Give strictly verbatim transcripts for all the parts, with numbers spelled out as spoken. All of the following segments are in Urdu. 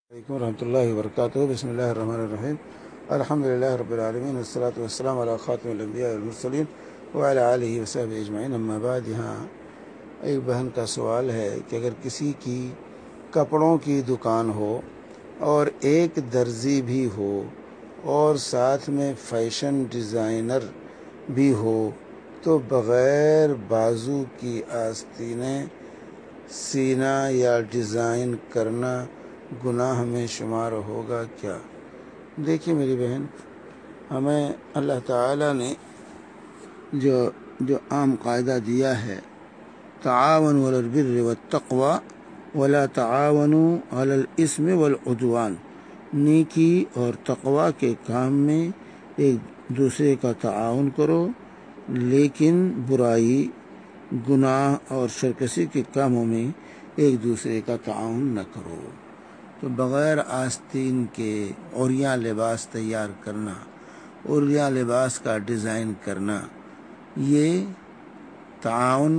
علیکم rahmatullahi barakatuhu بسم اللہ الرحمن الرحیم الحمدللہ رب العالمین والصلاة والسلام علی خاتم الانبیاء والمرسلین وعلی آلہ وصحبہ اجمعین اما بعد۔ یہاں ایک بہن کا سوال ہے کہ اگر کسی کی کپڑوں کی دکان ہو اور ایک درزی بھی ہو اور ساتھ میں فیشن ڈیزائنر بھی ہو تو بغیر بازو کی آستینیں سینا یا ڈیزائن کرنا گناہ میں شمار ہوگا کیا؟ دیکھیے میری بہن، ہمیں اللہ تعالیٰ نے جو جو عام قاعدہ دیا ہے، تعاونوا علی البر والتقوی ولا تعاونوا علی الاثم والعدوان، نیکی اور تقوی کے کام میں ایک دوسرے کا تعاون کرو، لیکن برائی، گناہ اور سرکشی کے کاموں میں ایک دوسرے کا تعاون نہ کرو۔ تو بغیر آستین کے عریاں لباس تیار کرنا، عریاں لباس کا ڈیزائن کرنا، یہ تعاون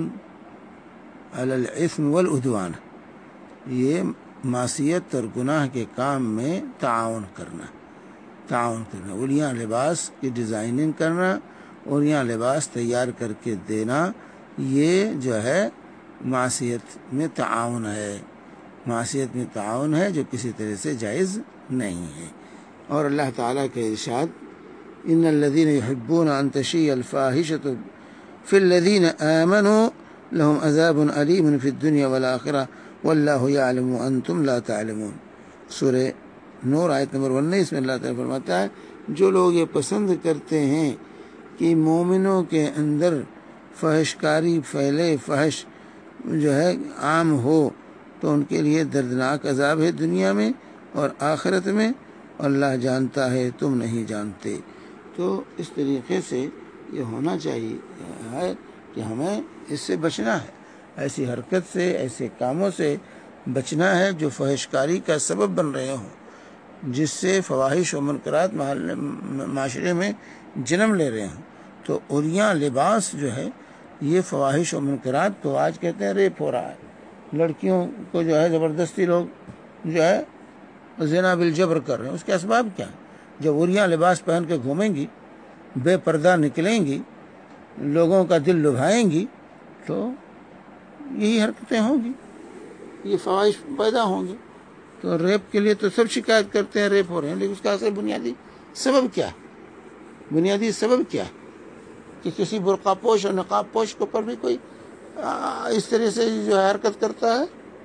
علی الاثم والعدوان، یہ معصیت اور گناہ کے کام میں تعاون کرنا تعاون کرنا عریاں لباس کی ڈیزائننگ کرنا، عریاں لباس تیار کر کے دینا، یہ جو ہے معصیت میں تعاون ہے معصیت میں تعاون ہے جو کسی طرح سے جائز نہیں ہے۔ اور اللہ تعالیٰ کے ارشاد، ان الذین یحبون ان تشیع الفاحشۃ فی الذین آمنوا لهم عذاب علیم فی الدنیا والآخرہ واللہ یعلم وانتم لا تعلمون، سورہ نور آیت نمبر انیس میں اللہ تعالیٰ فرماتا ہے، جو لوگ یہ پسند کرتے ہیں کہ مومنوں کے اندر فحش کاری پھیلے، فحش جو ہے عام ہو، تو ان کے لیے دردناک عذاب ہے دنیا میں اور آخرت میں، اللہ جانتا ہے تم نہیں جانتے۔ تو اس طریقے سے یہ ہونا چاہیے ہے کہ ہمیں اس سے بچنا ہے، ایسی حرکت سے، ایسے کاموں سے بچنا ہے جو فحش کاری کا سبب بن رہے ہوں، جس سے فواحش و منکرات معاشرے میں جنم لے رہے ہوں۔ تو عریاں لباس جو ہے یہ فواحش و منکرات کو، آج کہتے ہیں ریپ ہو رہا ہے، لڑکیوں کو جو ہے زبردستی لوگ جو ہے زنا بالجبر کر رہے ہیں۔ اس کے اسباب کیا ہیں؟ جب عریاں لباس پہن کے گھومیں گی، بے پردہ نکلیں گی، لوگوں کا دل لبھائیں گی، تو یہی حرکتیں ہوں گی، یہ فواحش پیدا ہوں گی۔ تو ریپ کے لیے تو سب شکایت کرتے ہیں ریپ ہو رہے ہیں، لیکن اس کا اصل بنیادی سبب کیا ہے؟ بنیادی سبب کیا ہے کہ کسی برقع پوش اور نقاب پوش کے اوپر بھی کوئی اس طرح سے جو ہے حرکت کرتا ہے۔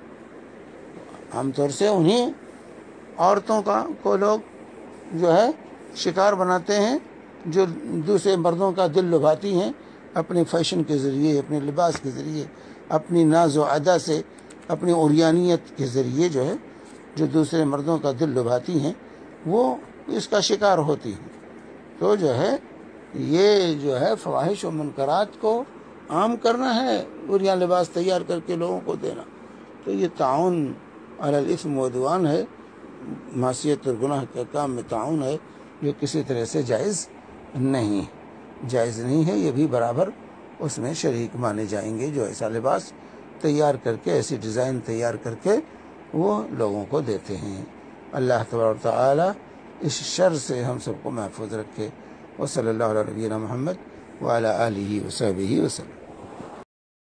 عام طور سے انہیں عورتوں کا کو لوگ جو ہے شکار بناتے ہیں، جو دوسرے مردوں کا دل لبھاتی ہیں اپنے فیشن کے ذریعے، اپنے لباس کے ذریعے، اپنی ناز و ادا سے، اپنی عریانیت کے ذریعے جو ہے جو دوسرے مردوں کا دل لبھاتی ہیں، وہ اس کا شکار ہوتی ہیں۔ تو جو ہے یہ جو ہے فواحش و منکرات کو عام کرنا ہے، عریاں لباس تیار کر کے لوگوں کو دینا، تو یہ تعاون علی الاثم والعدوان ہے، معصیت اور گناہ کے کام میں تعاون ہے، جو کسی طرح سے جائز نہیں جائز نہیں ہے۔ یہ بھی برابر اس میں شریک مانے جائیں گے جو ایسا لباس تیار کر کے، ایسی ڈیزائن تیار کر کے وہ لوگوں کو دیتے ہیں۔ اللہ تبارک و تعالی اس شر سے ہم سب کو محفوظ رکھے۔ وصلی اللہ علیہ نبینا محمد وعلی آلہ وصحبہ وسلم۔